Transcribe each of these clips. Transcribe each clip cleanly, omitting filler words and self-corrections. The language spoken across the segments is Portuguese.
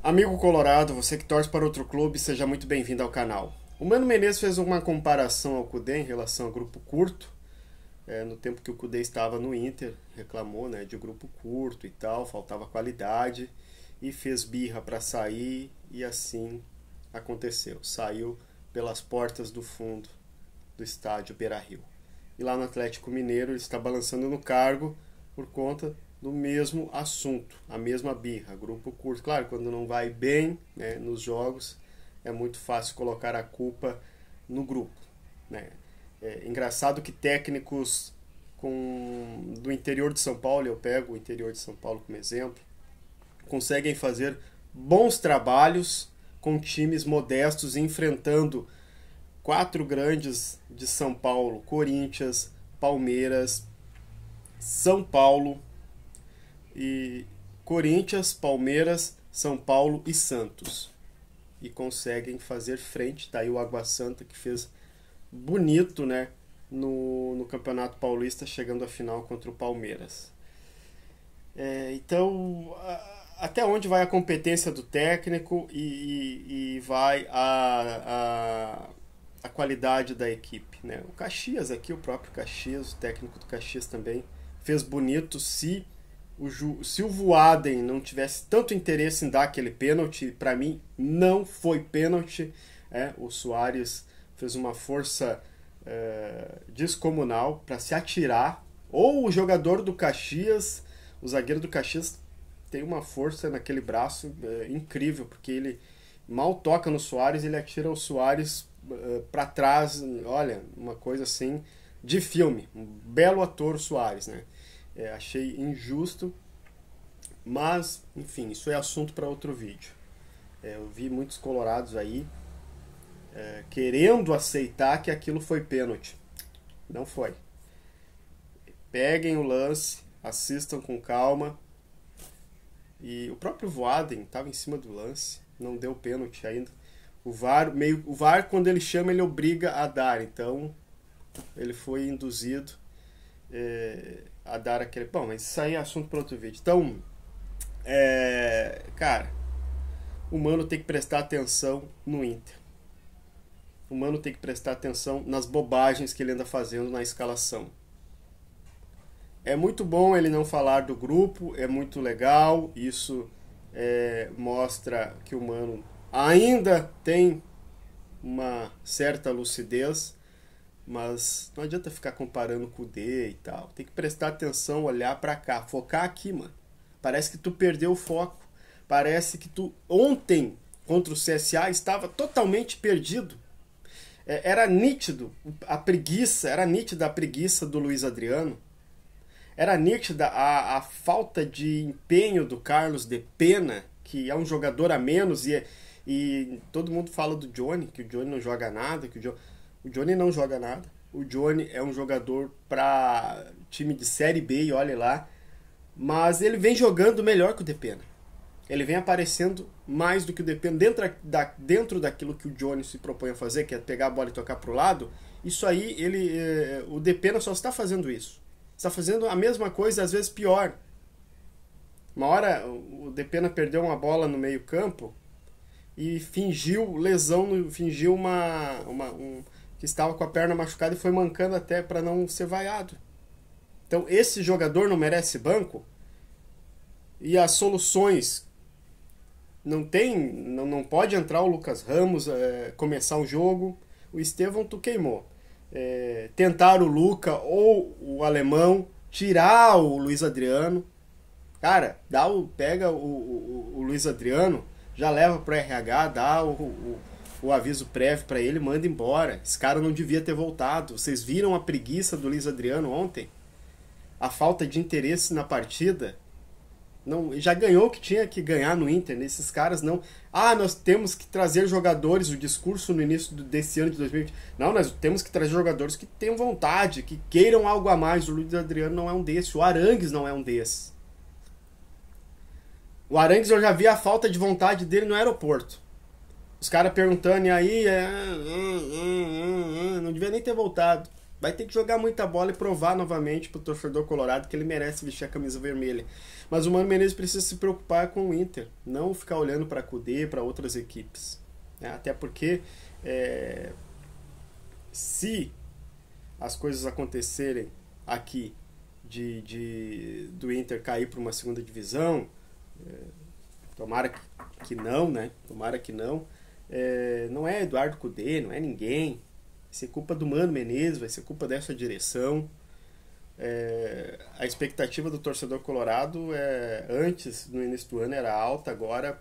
Amigo colorado, você que torce para outro clube, seja muito bem-vindo ao canal. O Mano Menezes fez uma comparação ao Kudê em relação ao grupo curto, no tempo que o Kudê estava no Inter, reclamou, né, de grupo curto e tal, faltava qualidade, e fez birra para sair, e assim aconteceu. Saiu pelas portas do fundo do estádio Beira-Rio. E lá no Atlético Mineiro ele está balançando no cargo por conta do mesmo assunto, a mesma birra, grupo curto. Claro, quando não vai bem, né, nos jogos, é muito fácil colocar a culpa no grupo, né? É engraçado que técnicos do interior de São Paulo, eu pego o interior de São Paulo como exemplo, conseguem fazer bons trabalhos com times modestos, enfrentando quatro grandes de São Paulo: Corinthians, Palmeiras, São Paulo, e Corinthians, Palmeiras, São Paulo e Santos. E conseguem fazer frente. Tá aí o Água Santa, que fez bonito, né, no Campeonato Paulista, chegando à final contra o Palmeiras. Então, até onde vai a competência do técnico e vai a qualidade da equipe, né? O Caxias aqui, o próprio Caxias, o técnico do Caxias também fez bonito. Se o Voaden não tivesse tanto interesse em dar aquele pênalti, para mim não foi pênalti. O Soares fez uma força descomunal para se atirar. Ou o jogador do Caxias, o zagueiro do Caxias, tem uma força naquele braço incrível, porque ele mal toca no Soares, ele atira o Soares para trás. Olha, uma coisa assim de filme. Um belo ator, o Soares, né? Achei injusto, mas enfim, isso é assunto para outro vídeo. Eu vi muitos colorados aí querendo aceitar que aquilo foi pênalti. Não foi. Peguem o lance, assistam com calma. E o próprio Voaden estava em cima do lance, não deu pênalti ainda. O VAR, quando ele chama, ele obriga a dar. Então ele foi induzido a dar aquele... Bom, mas isso aí é assunto para outro vídeo. Então, cara, o Mano tem que prestar atenção no Inter. O Mano tem que prestar atenção nas bobagens que ele anda fazendo na escalação. É muito bom ele não falar do grupo, é muito legal. Isso mostra que o Mano ainda tem uma certa lucidez. Mas não adianta ficar comparando com o D e tal. Tem que prestar atenção, olhar pra cá, focar aqui, mano. Parece que tu perdeu o foco. Parece que tu ontem contra o CSA estava totalmente perdido. Era nítido a preguiça, era nítida a preguiça do Luiz Adriano. Era nítida a falta de empenho do Carlos de Pena, que é um jogador a menos, e todo mundo fala do Johnny, que o Johnny não joga nada, que o Johnny não joga nada. O Johnny é um jogador para time de Série B, e olha lá. Mas ele vem jogando melhor que o Depena. Ele vem aparecendo mais do que o Depena. Dentro daquilo que o Johnny se propõe a fazer, que é pegar a bola e tocar para o lado, isso aí, o Depena só está fazendo isso. Está fazendo a mesma coisa, às vezes pior. Uma hora o Depena perdeu uma bola no meio campo e fingiu lesão, fingiu que estava com a perna machucada e foi mancando até para não ser vaiado. Então esse jogador não merece banco. E as soluções não pode entrar o Lucas Ramos, começar o jogo. O Estevão tu queimou. Tentar o Luca ou o alemão, tirar o Luiz Adriano. Cara, pega o Luiz Adriano, já leva pro RH, dá o aviso prévio para ele, manda embora. Esse cara não devia ter voltado. Vocês viram a preguiça do Luiz Adriano ontem? A falta de interesse na partida. Não, já ganhou o que tinha que ganhar no Inter. Esses caras não... nós temos que trazer jogadores. O discurso no início desse ano de 2020. Não, nós temos que trazer jogadores que tenham vontade, que queiram algo a mais. O Luiz Adriano não é um desses. O Arangues não é um desses. O Arangues, eu já vi a falta de vontade dele no aeroporto. Os caras perguntando, e aí... não devia nem ter voltado. Vai ter que jogar muita bola e provar novamente pro torcedor colorado que ele merece vestir a camisa vermelha. Mas o Mano Menezes precisa se preocupar com o Inter, não ficar olhando para a Cudê, para outras equipes. Até porque se as coisas acontecerem aqui do Inter cair para uma segunda divisão, tomara que não, né? Tomara que não. Não é Eduardo Cudê, não é ninguém. Vai ser culpa do Mano Menezes, vai ser culpa dessa direção. A expectativa do torcedor colorado antes, no início do ano, era alta, agora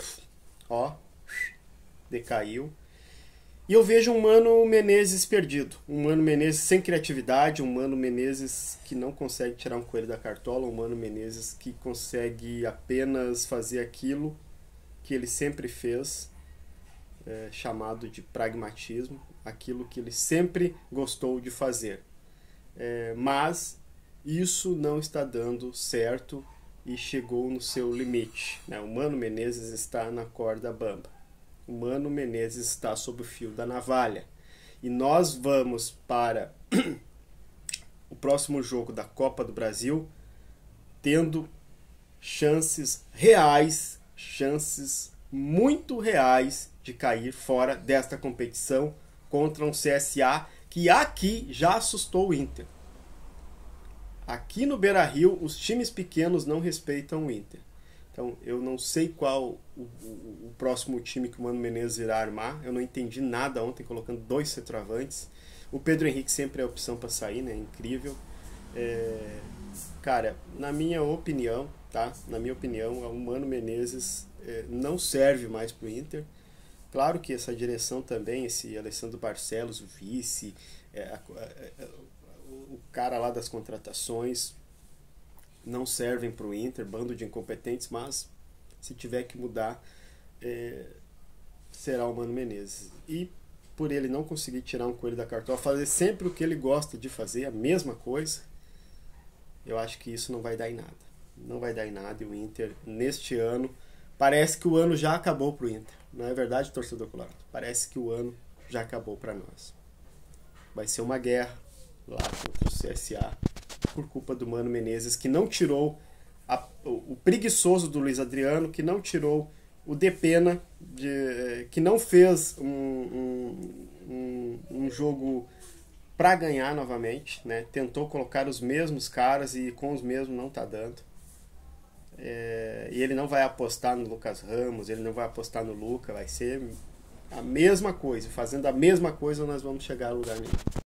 decaiu. E eu vejo um Mano Menezes perdido, um Mano Menezes sem criatividade, um Mano Menezes que não consegue tirar um coelho da cartola, um Mano Menezes que consegue apenas fazer aquilo que ele sempre fez, chamado de pragmatismo, aquilo que ele sempre gostou de fazer. Mas isso não está dando certo e chegou no seu limite. O Mano Menezes está na corda bamba. O Mano Menezes está sob o fio da navalha. E nós vamos para o próximo jogo da Copa do Brasil tendo chances reais, chances muito reais de cair fora desta competição contra um CSA que aqui já assustou o Inter. Aqui no Beira-Rio, os times pequenos não respeitam o Inter. Então, eu não sei qual o próximo time que o Mano Menezes irá armar. Eu não entendi nada ontem, colocando 2 centroavantes. O Pedro Henrique sempre é a opção para sair, né? Incrível. Cara, na minha opinião, tá? Na minha opinião, o Mano Menezes não serve mais para o Inter. Claro que essa direção também, esse Alessandro Barcelos, o vice, o cara lá das contratações, não servem para o Inter, bando de incompetentes, mas se tiver que mudar, será o Mano Menezes. E por ele não conseguir tirar um coelho da cartola, fazer sempre o que ele gosta de fazer, a mesma coisa, eu acho que isso não vai dar em nada. Não vai dar em nada, e o Inter, neste ano, parece que o ano já acabou para o Inter. Não é verdade, torcedor colorado? Parece que o ano já acabou para nós. Vai ser uma guerra lá contra o CSA, por culpa do Mano Menezes, que não tirou o preguiçoso do Luiz Adriano, que não tirou o Depena, que não fez um jogo para ganhar novamente, né? Tentou colocar os mesmos caras e com os mesmos não está dando. E ele não vai apostar no Lucas Ramos, ele não vai apostar no Luca, vai ser a mesma coisa. Fazendo a mesma coisa nós vamos chegar a lugar nenhum.